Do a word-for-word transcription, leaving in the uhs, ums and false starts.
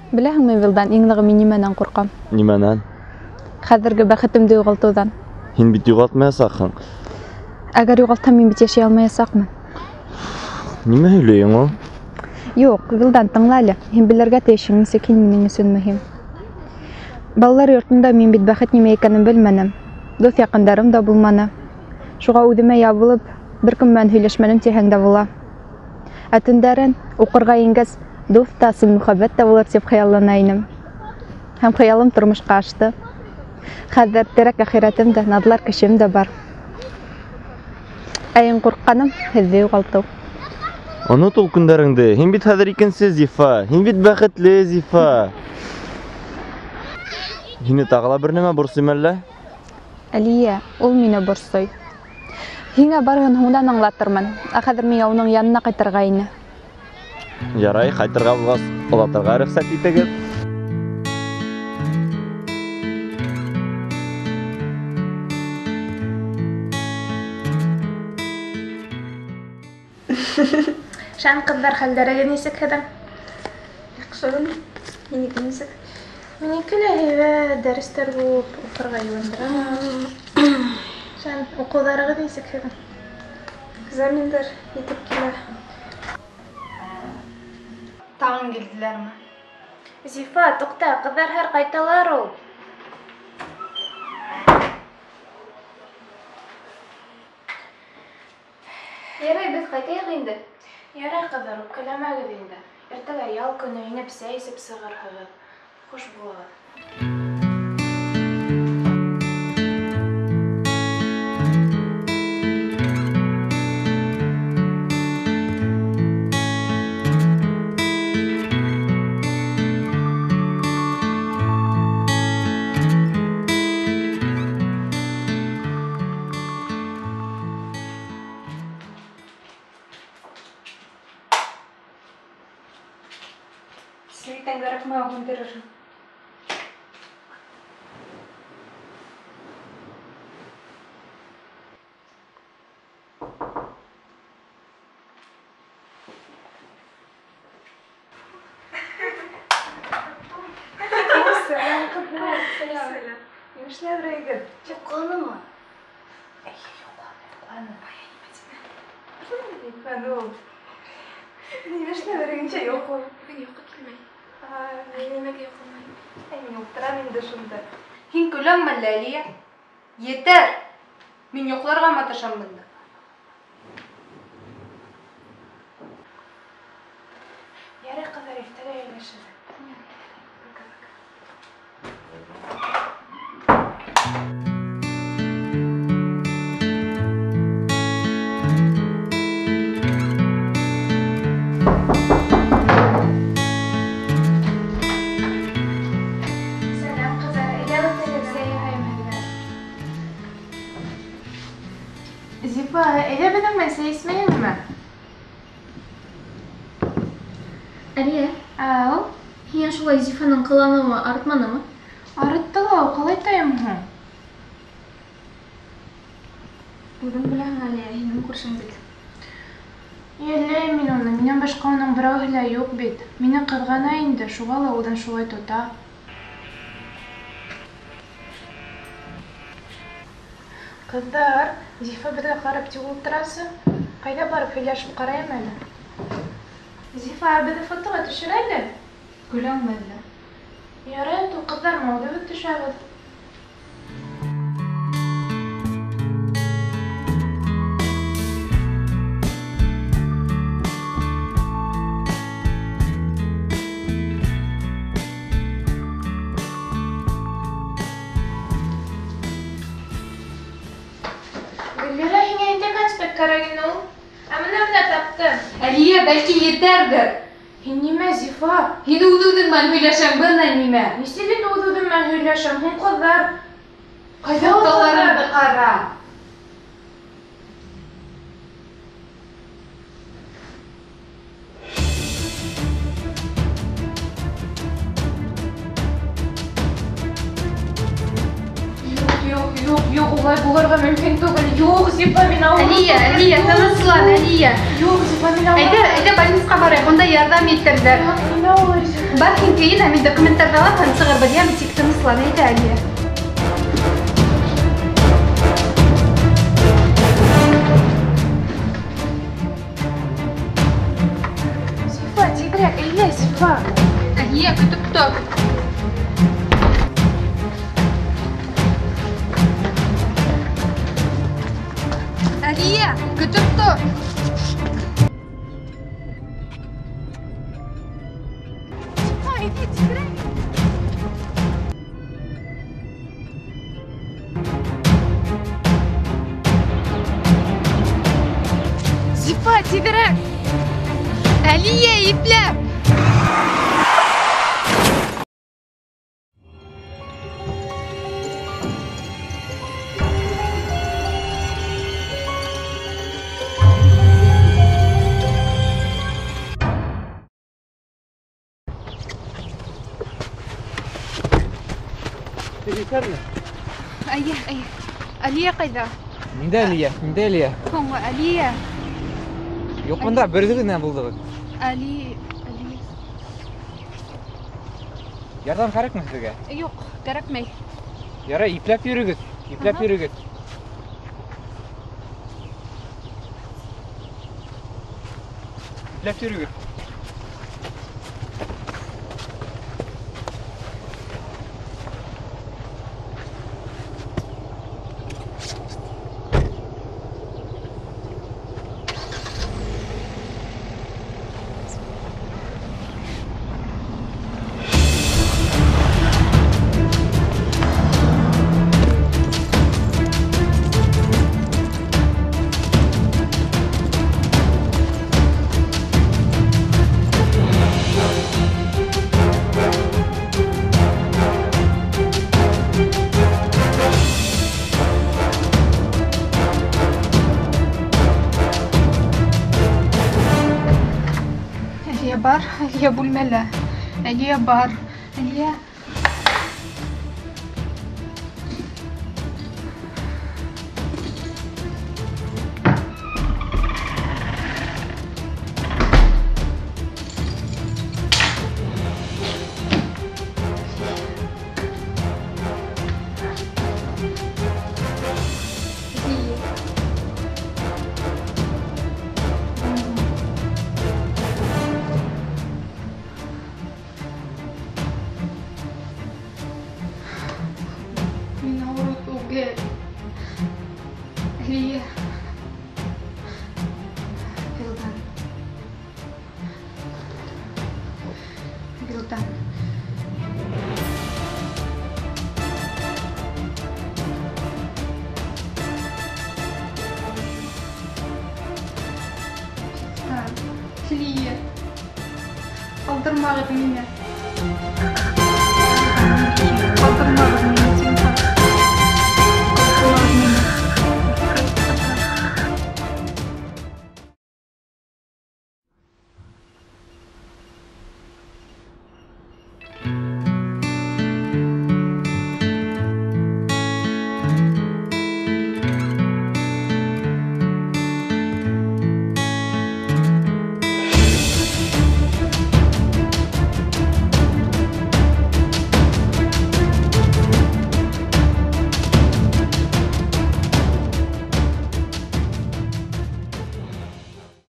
Беләһеңме, Вилдан, иңлеге мин нимәнән куркам? Нимәнән? Хәзерге бәхетемде югалтудан. Һин бит югалтмаясаксың. Әгәр югалтһам, мин бит яшәй алмаячакмын. Нимә һөйләйең ул? Юк, Вилдан, тыңла әле. Һин белергә тейешең, нисек һин минең өсөн мөһим. Балалар йортында мин бит бәхет нимә икәнен белмәнем. Дуҫ яҡындарым да булманы. Шуға үҙемә ябылып, бер кем менән һөйләшмәнем тиһәң дә була. Ә төндәрен уҡырға ингәс, дуҫ та, ысын мөхәббәт тә булыр тип хыяллана инем. Һәм хыялым тормошҡа ашты. Хәҙер терәк әхирәтем дә, наҙлар кешем дә бар. Ә иң ҡурҡҡаным һеҙҙе юғалтыу. Онот ул көндәреңде. Һин бит хәҙер икенсе Зифа. Һин бит бәхетле Зифа. Һине тағы ла бер нәмә борсойм әллә? Әлиә, ул мине борсой. Һиңә барыһын һуңдан аңлатырмын. Ә хәҙер миңә уның янына ҡайтырға ине. Ярай, ҡайтырға булғас, олатырға рөхсәт итегеҙ. Шән ҡыҙҙар, хәлдәрегеҙ нисек һеҙҙең? Яҡшымы? Минеке нисек? Минеке лә һәйбәт, дәрестәр булып, уҡырға йыуындыра. Шән, уҡыуҙарығыҙ нисек һеҙҙең? Экзамендар етеп килә. Тағын килделәрме? Зифа, туҡта, ҡыҙҙар һәр ҡайталар ул. Ярай, беҙ ҡайтайыҡ инде. Ярай, ҡыҙҙар, үпкәләмәгеҙ инде. Иртәгә ял көнө инеп сәй эсеп сығырһығыҙ. Хуш булығыҙ. Свитен гарахма огондырыр. Selam kızlar. Selam. Yumuşlar buraya. Çok kalınma. Ay yok abi. Kalın. Ay oğlum. Yumuşlar buraya. Yok oğlum. Yok kelmeyin. Ay nimaga yoqilmaydi? Ay men o'tiraman endi shunda. Һин көләңме әллә, Әлиә? Етәр. Мин йоҡларға маташам бында. Ярай, ҡыҙҙар, иртәгә һөйләшәбеҙ. Зифа, әйҙә беҙҙең менән сәй эсмәйһеңме? Әлиә, Ау, һиңә шулай Зифаның ҡыланыуы артманымы? арытты ла, ҡалай тайым һуң? Үҙең беләһең, Әлиә, һинең күршең бит. Йәлләй мин уны, минән башҡа уның берәүһе лә юҡ бит. Мине ҡыҙғана инде, шуға ла үҙен шулай тота. Ҡыҙҙар, Зифа беҙгә ҡарап тик ултырасы. Ҡайҙа барып һөйләшеп ҡарайым әле. Зифа, беҙҙе фотоға төшөр әле. Көләңме әллә? Ярай, ул ҡыҙҙар мәүҙәбеҙ төшәбеҙ. Гөллирә, һиңә инде конспект кәрәк ине ул. Ә менә менә таптым. Әлиә, бәлки етәрҙер. Һин нимә, Зифа? Һин үҙ-үҙең менән һөйләшәң, бына нимә. Нисек бит үҙ-үҙем менән һөйләшәм, һуң ҡыҙҙар? Ҡайҙа ҡыҙҙарыңды ҡара. Юҡ, юҡ, юҡ. Юк, улай булырга мөмкин түгел. Юк, Зифа, мин авырып. Алия, Алия, тынычлан, Алия. Юк, Зифа, мин авырып. Әйдә, әйдә больницага барайык, онда ярдәм итәрҙәр. Мин авырып, Зифа. Бар һин кейен, ә мин документтарҙы алам һәм сығырбыҙ, йә, тик тыныслан, әйдә, Алия. Зифа, тиҙерәк, әйҙә, Зифа. Алия, көтөп тор. Алия, көтөп тор. Зифа, әйҙә, тиҙерәк. Зифа, тиҙерәк. Алия, ипләп. Әйе, әйе. Алия ҡайҙа? Миндә Алия, миндә Алия. Һуңғы Алия. Юҡ бында берҙе генә булдығыҙ. Али, Али. Ярҙам кәрәкме һеҙгә? Юҡ, кәрәкмәй. Ярай, ипләп йөрөгөҙ, ипләп йөрөгөҙ. Ипләп йөрөгөҙ. Алия бар, Алия бүлмәлә. Алия бар. Алия. Мин ауыру түгел. Алия. Билдан. Билдан. Алия. Калдырмағыҙ мине. Калдырмағыҙ